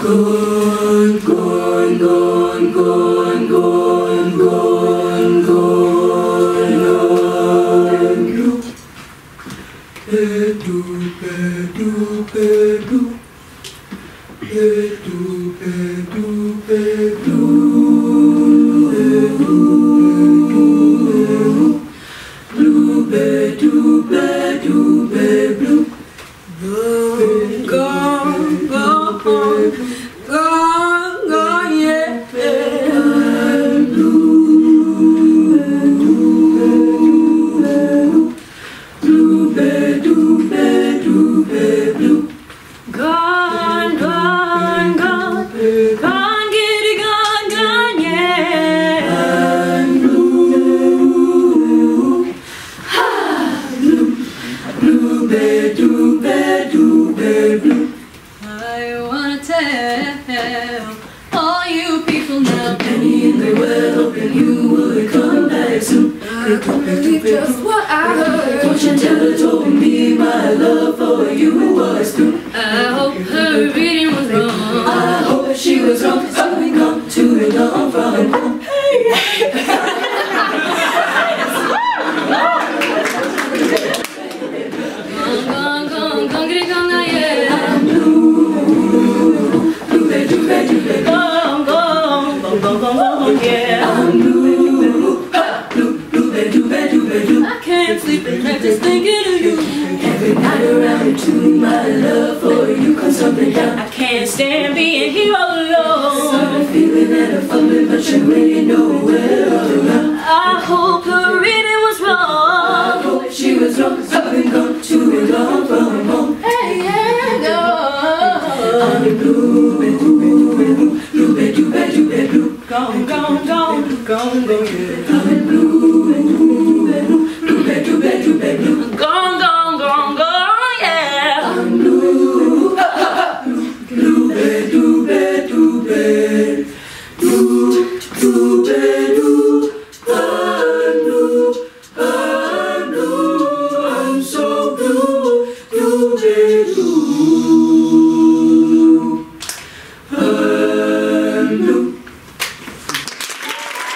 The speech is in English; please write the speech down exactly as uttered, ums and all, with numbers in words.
Gone, gone, gone, gone, gone, gone, gone. Blue. Pedu, pedu, pedu. Pedu, pedu, pedu. Blue, pedu, pedu, pedu. Gone, gone, gone, gone, gone, yeah. Blue, blue, bedu, bedu, bedu. Gone, gone, gone, gone, get it, gone, gone, yeah. I'm blue, ha, blue, blue, bedu, bedu, bedu. I wanna tell all you people now, Penny in the well, hoping you would come back soon. I can't believe just what I heard. Fortune teller told me my love for you was true. I hope her reading was wrong. I hope she was wrong, so we come to it all from home. Gone, gone, gone, gone, get it, gone, gone, yeah. I'm blue, blue, blue, blue, blue. Gone, gone, gone, gone, gone, gone, yeah. I'm blue, ha, blue, blue, blue, blue, blue. I can't sleep at night just thinking of you. Every night around me tune my love for you comes something down. I can't stand being here all alone. Started feeling and I'm fumbling, but you really know where all around. I hope her reading was I wrong. hope she was wrong, so we come to it all from home. Hey, yeah, go. I'm blue, blue, blue, blue, blue, blue, blue, blue. Gone, gone, gone, gone, gone.